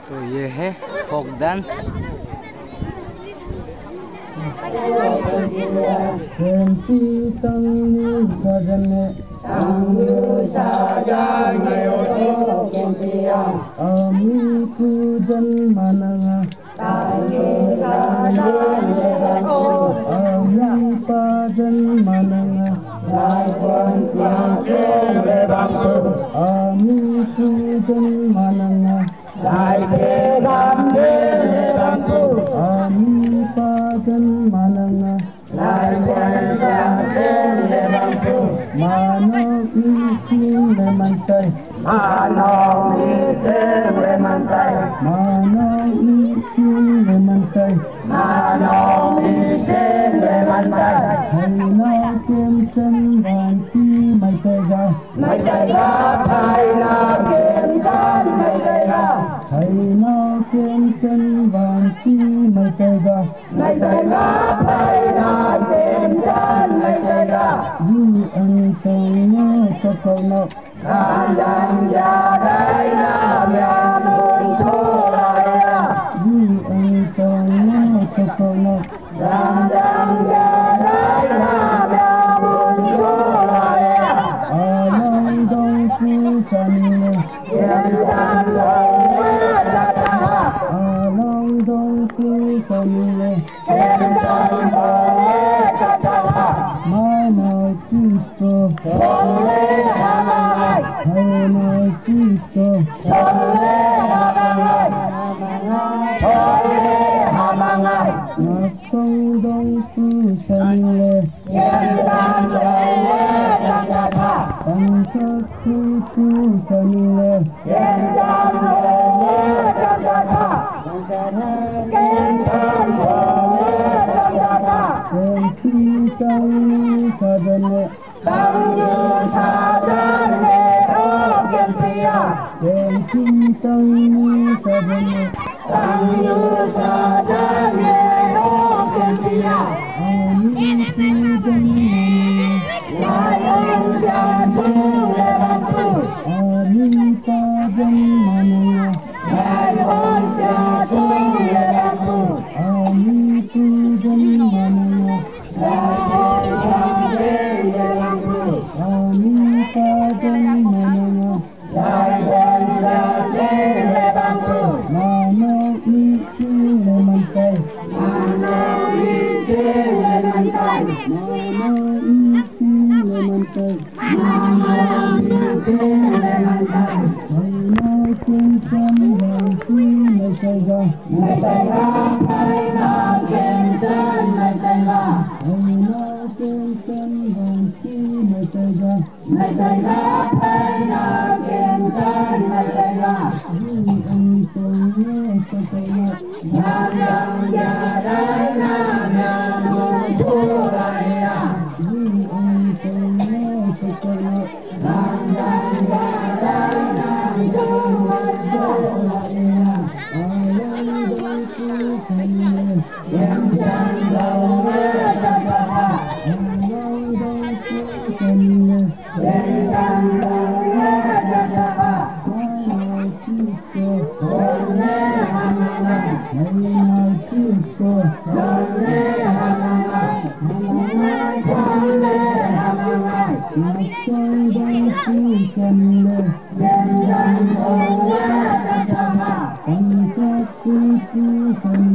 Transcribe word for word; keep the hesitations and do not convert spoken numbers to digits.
तो ये है folk dance. Lai ke ram de ram tu, ami pa jan mananga. Lai jan jan de ram tu, mano mi ching le mantai. Mano mi ching le mantai. Mano mi ching le mantai. Mano mi ching le mantai. Hai na kem chen van chi mai tai ga. Mai tai ga, hai na kem chen mai tai ga. Hai na kem chen van chi mai tai ga. Mai tai ga, hai na kem chen mai tai ga. Yi ang tong no sa kau no. Gan yang ya dai na mya mun cho lai ya. Yi ang tong no sa kau no. Gan yang ya dai na mya mun cho lai ya. Along dong pu san le. Yan yan dong le da da ha. Along dong pu san le. Yan yan dong le da da ha. Mana chito. Song le ha ma hai. Mana chito. Song le ha ma hai. Song le ha ma hai. Nak song dong pu san le. Yan yan dong le da da ha. Ang sa pu pu san le. Yan yan dong le da da ha. Yan yan dong le da da ha. Kem chi tang sa dan le. Tang yu sa dan le o kem pia. Kem chi tang sa dan le. Tang yu sa dan le o kem pia. Ami pu dan le. Lai ang ja chung le bang pu. Ami pa dan mananga. Lai ang ja chung le bang pu. Ami pu dan mananga. Lai ang ja chung le bang pu. Ami pa dan mananga. Lai ang ja chung le bang pu. Mano mi chung le mantai. Mano mi chung le mantai. Mano mi chung le mantai. Mano mi chung le mantai. Hai na kem chen van chi mai tai ga. Mai tai ga, hai na kem chen mai tai ga. Hai na kem chen van chi mai tai ga. Mai tai ga, hai na kem chen mai tai ga. Yi ang tong no sa kau no. Yang yang ya dai na mya mun cho lai ya. Yi ang tong no sa kau no. Yang yang ya dai na mya mun cho lai ya. Along dong pu san le. Yang yang dong le da da ha. Along dong pu san le. Yang yang dong le da da ha. Mana chito. Song le ha ma hai. Mana chito. Song le ha ma hai. Song le ha ma hai. Nak song dong pu san le. Yang yang dong le da da ha. Ang sa pu pu san